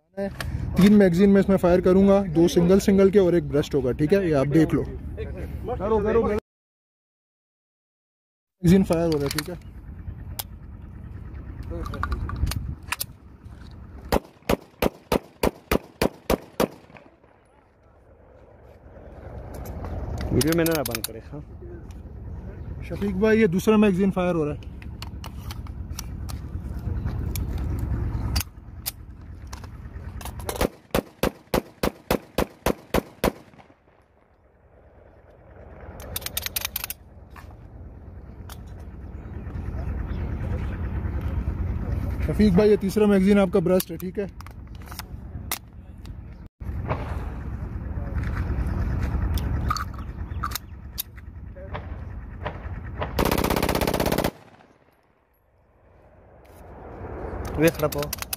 3 magazine में इसमें fire करूंगा, 2 सिंगल के और 1 ब्रस्ट होगा। ठीक है, ये आप देख लो। करो मैगजीन फायर हो रहा है। ठीक है, वीडियो मैंने ना बंद करे। हाँ शफीक भाई, ये दूसरा मैगजीन फायर हो रहा है। शफीक भाई, ये तीसरा मैगजीन आपका ब्रस्ट है। ठीक है, वे खड़ा पाओ।